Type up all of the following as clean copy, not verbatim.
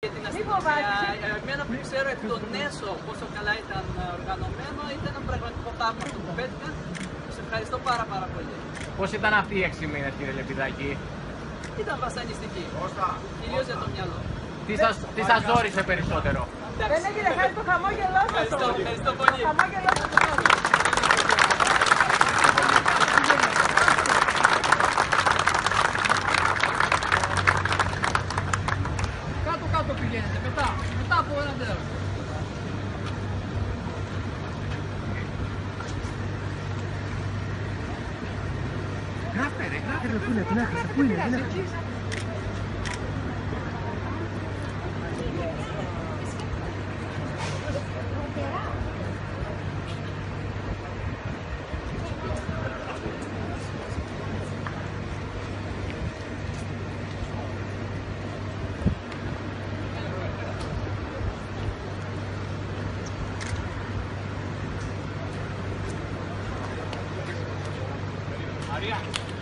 Για την αστυνομία, εμένα που ξέρω εκ των έσω πόσο καλά ήταν οργανωμένο, ήταν ένα πραγματικό θαύμα αυτό που πέτυχαν. Σας ευχαριστώ πάρα πολύ. Πώς ήταν αυτοί οι 6 μήνες, κύριε Λεπιδάκη? Ήταν βασανιστική, κυρίως για το μυαλό. Τι σας ζόρισε περισσότερο? Δεν έγινε χάρη το χαμόγελό σας. Ευχαριστώ πολύ. Το χαμόγελό σας. Κάτω πηγαίνετε, μετά από ένα τέλος. Γράφτε ρε, πού είναι, Μαρία,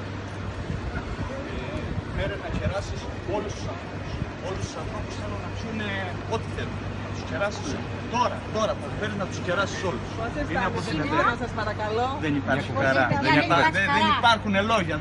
φέρε να κεράσεις όλους τους ανθρώπους. Όλους τους ανθρώπους θέλω να πιούν ό,τι θέλουν. Να τους κεράσεις τώρα, φέρε να τους κεράσεις όλους. Είναι από την Σύντομα σας παρακαλώ. Δεν υπάρχει χαρά. Δεν υπάρχουν λόγια.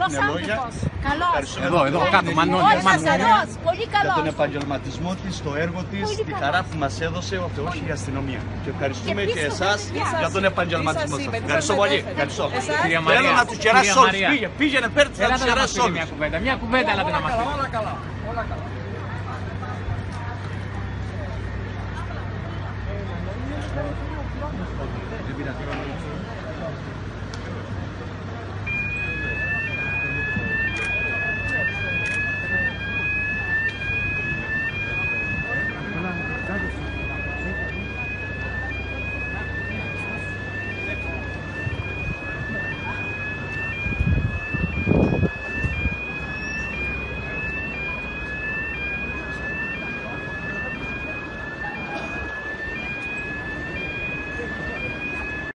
Εδώ, κάτω, Μανώλη. Πολύ Για καλό. τον επαγγελματισμό της, το έργο της, τη χαρά που μας έδωσε ο Θεός και η αστυνομία. Και ευχαριστούμε και εσάς για τον επαγγελματισμό σας. Ευχαριστώ πολύ. Θέλω να τους κεράσεις όλους. Πήγαινε, φέρτε να τους κεράσεις όλους. Μια κουβέντα, έλατε να μας πείτε.